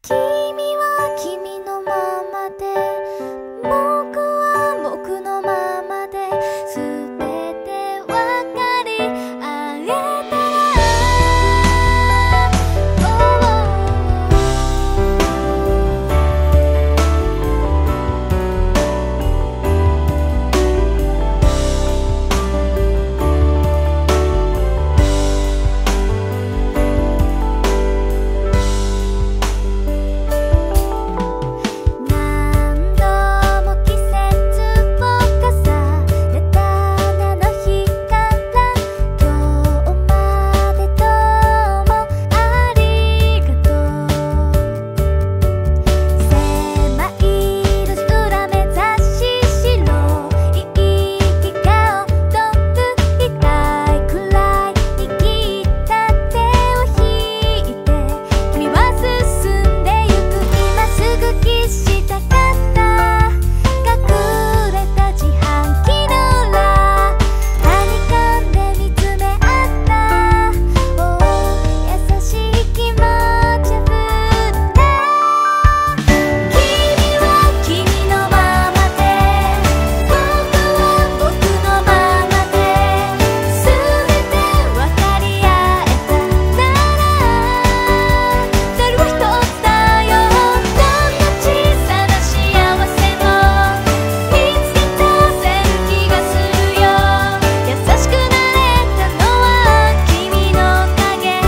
君は君のままで、僕は僕のままで、全て分かり合えたら、何度も季節を重ねたあの日から今日までどうもありがとう。狭い路地裏目指し白い息が踊る痛いくらい握った手を引いて君は進んでゆく。今すぐキスしたかった隠れた自販機の裏はにかんで見つめ合った、優しい気持ちあふれた。君は君のままで、僕は僕のままで、全て分かり合えたなら、それは一つだよ。どんな小さな幸せも見つけ出せる気がするよ。優しくなれたのは君のおかげ。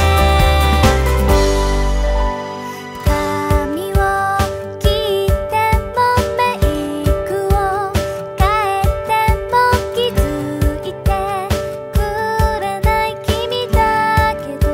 髪を切ってもメイクを変えても気づいてくれない君だけど、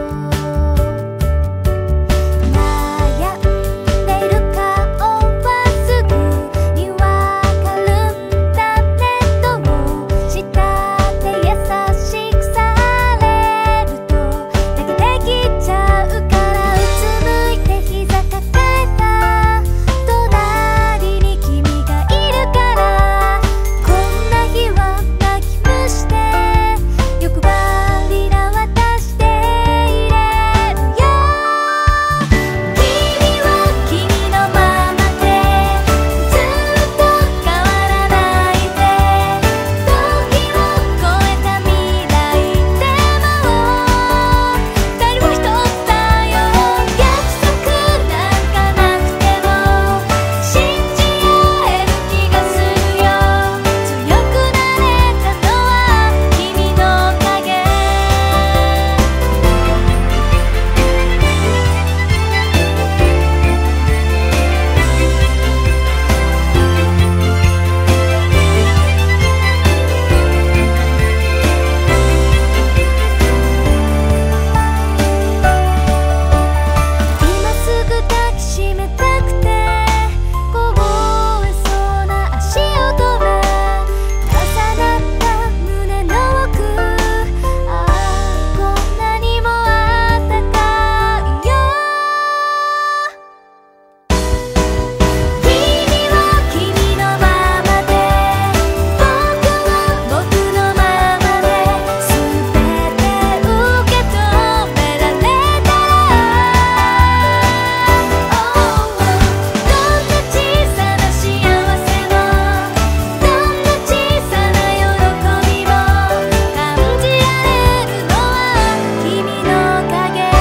悩んでいる顔はすぐにわかるんだね。どうしたって優しくされると泣けてきちゃうから、うつむいて膝抱えた隣に君がいるから、こんな日は泣きむして欲張りな私でいれるよ。君は君のままで、ずっと変わらないで、時を超えた未来でも二人は一つだよ。約束なんかなくても信じ合える気がするよ。強くなれたのは君のおかげ。今すぐ抱きしめたくて凍えそうな足音が重なった胸の奥、こんなにもあったかいよ。君は君のままで、僕は僕のままで、全て受け止められたら、どんな小さな幸せもどんな小さな喜びも感じられるのは君のおかげ。